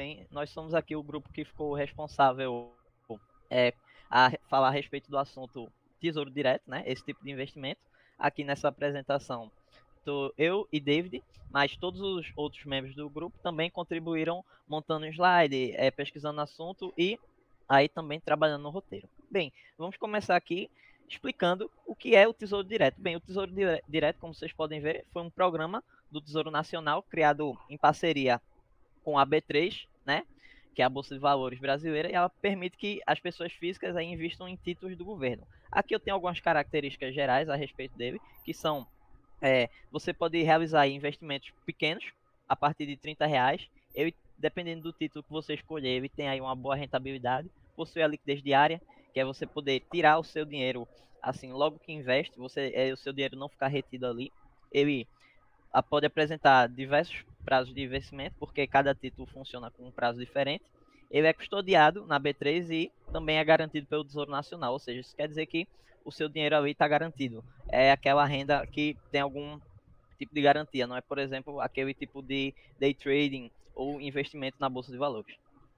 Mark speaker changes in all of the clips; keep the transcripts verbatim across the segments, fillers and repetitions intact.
Speaker 1: bem? Nós somos aqui o grupo que ficou responsável é, a falar a respeito do assunto Tesouro Direto, né? Esse tipo de investimento. Aqui nessa apresentação, tô eu e David, mas todos os outros membros do grupo também contribuíram montando um slide, é, pesquisando o assunto e aí também trabalhando no roteiro. Bem, vamos começar aqui explicando o que é o Tesouro Direto. Bem, o Tesouro Direto, como vocês podem ver, foi um programa do Tesouro Nacional criado em parceria com a B três, né, que é a Bolsa de Valores brasileira, e ela permite que as pessoas físicas aí investam em títulos do governo. Aqui eu tenho algumas características gerais a respeito dele, que são, é, você pode realizar investimentos pequenos, a partir de trinta reais, ele, dependendo do título que você escolher, ele tem aí uma boa rentabilidade, possui a liquidez diária, que é você poder tirar o seu dinheiro, assim, logo que investe, você, é, o seu dinheiro não ficar retido ali, ele pode apresentar diversos prazos de investimento, porque cada título funciona com um prazo diferente. Ele é custodiado na B três e também é garantido pelo Tesouro Nacional, ou seja, isso quer dizer que o seu dinheiro ali está garantido. É aquela renda que tem algum tipo de garantia, não é, por exemplo, aquele tipo de day trading ou investimento na Bolsa de Valores.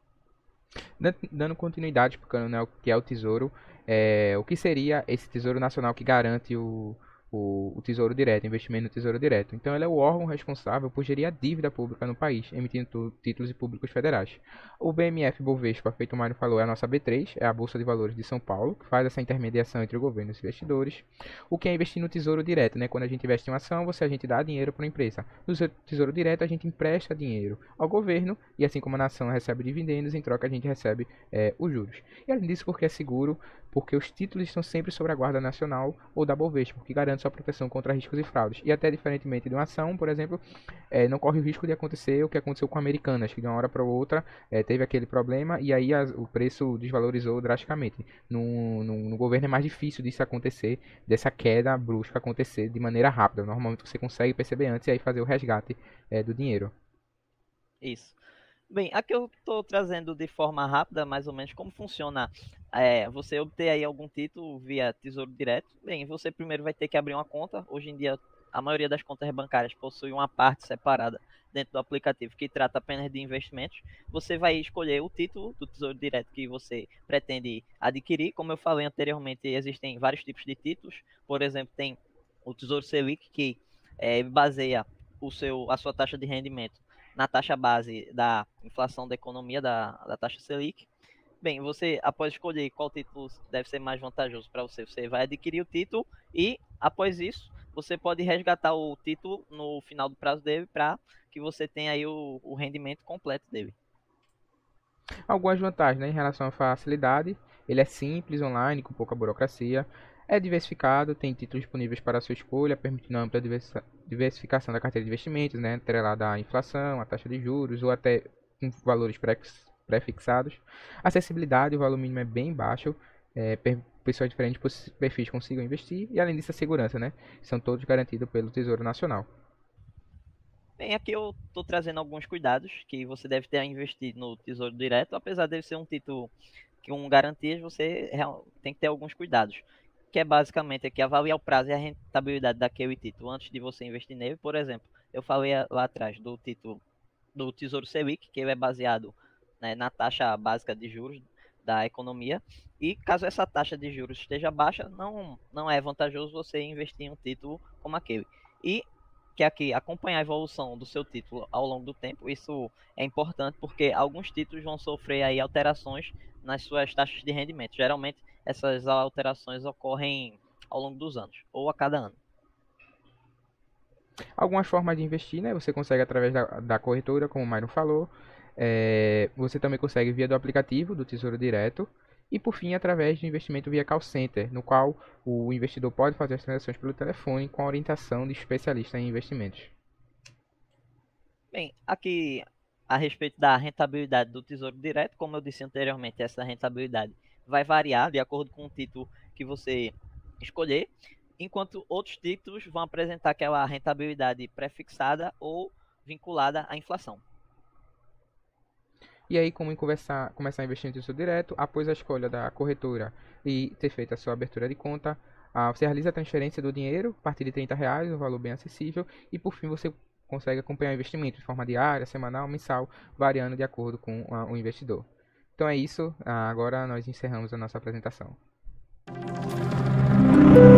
Speaker 2: Dando continuidade, explicando, né, o que é o Tesouro, é, o que seria esse Tesouro Nacional que garante o, o, o Tesouro Direto, investimento no Tesouro Direto. Então, ele é o órgão responsável por gerir a dívida pública no país, emitindo títulos públicos federais. O B M F Bovespa, feito o Mário falou, é a nossa B três, é a Bolsa de Valores de São Paulo, que faz essa intermediação entre o governo e os investidores. O que é investir no Tesouro Direto, né? Quando a gente investe em uma ação, você, a gente dá dinheiro para uma empresa. No Tesouro Direto, a gente empresta dinheiro ao governo, e assim como a nação recebe dividendos, em troca a gente recebe é, os juros. E além disso, porque é seguro, porque os títulos estão sempre sob a guarda nacional ou da Bovespa, que garante sua proteção contra riscos e fraudes. E até diferentemente de uma ação, por exemplo, é, não corre o risco de acontecer o que aconteceu com a Americanas, que de uma hora para outra é, teve aquele problema e aí as, o preço desvalorizou drasticamente. No, no, no governo é mais difícil disso acontecer, dessa queda brusca acontecer de maneira rápida. Normalmente você consegue perceber antes e aí fazer o resgate é, do dinheiro.
Speaker 1: Isso. Bem, aqui eu estou trazendo de forma rápida, mais ou menos, como funciona é, você obter aí algum título via Tesouro Direto. Bem, você primeiro vai ter que abrir uma conta. Hoje em dia, a maioria das contas bancárias possui uma parte separada dentro do aplicativo que trata apenas de investimentos. Você vai escolher o título do Tesouro Direto que você pretende adquirir. Como eu falei anteriormente, existem vários tipos de títulos. Por exemplo, tem o Tesouro Selic, que é, baseia o seu, a sua taxa de rendimento na taxa base da inflação da economia, da, da taxa Selic. Bem, você, após escolher qual título deve ser mais vantajoso para você, você vai adquirir o título e, após isso, você pode resgatar o título no final do prazo dele para que você tenha aí o, o rendimento completo dele.
Speaker 2: Algumas vantagens, né, em relação à facilidade, ele é simples, online, com pouca burocracia, é diversificado, tem títulos disponíveis para a sua escolha, permitindo ampla diversificação da carteira de investimentos, né, atrelada à inflação, à taxa de juros ou até com valores pré-fixados. Acessibilidade, o valor mínimo é bem baixo, é, pessoas de diferentes perfis consigam investir e além disso a segurança, né, são todos garantidos pelo Tesouro Nacional.
Speaker 1: Bem, aqui eu estou trazendo alguns cuidados que você deve ter a investir no Tesouro Direto, apesar de ser um título com garantias, você tem que ter alguns cuidados, que é basicamente aqui avaliar o prazo e a rentabilidade daquele título antes de você investir nele. Por exemplo, eu falei lá atrás do título do Tesouro Selic, que ele é baseado, né, na taxa básica de juros da economia, e caso essa taxa de juros esteja baixa, não, não é vantajoso você investir em um título como aquele. E que aqui acompanhar a evolução do seu título ao longo do tempo, isso é importante porque alguns títulos vão sofrer aí alterações nas suas taxas de rendimento. Geralmente essas alterações ocorrem ao longo dos anos ou a cada ano.
Speaker 2: Algumas formas de investir, né? Você consegue através da, da corretora, como o Myron falou. É, você também consegue via do aplicativo do Tesouro Direto. E por fim, através de investimento via call center, no qual o investidor pode fazer as transações pelo telefone com a orientação de especialista em investimentos.
Speaker 1: Bem, aqui a respeito da rentabilidade do Tesouro Direto, como eu disse anteriormente, essa rentabilidade vai variar de acordo com o título que você escolher, enquanto outros títulos vão apresentar aquela rentabilidade pré-fixada ou vinculada à inflação.
Speaker 2: E aí, como em conversar, começar a investir no Tesouro Direto, após a escolha da corretora e ter feito a sua abertura de conta, ah, você realiza a transferência do dinheiro a partir de trinta reais, um valor bem acessível, e por fim você consegue acompanhar o investimento de forma diária, semanal, mensal, variando de acordo com a, o investidor. Então é isso, agora nós encerramos a nossa apresentação.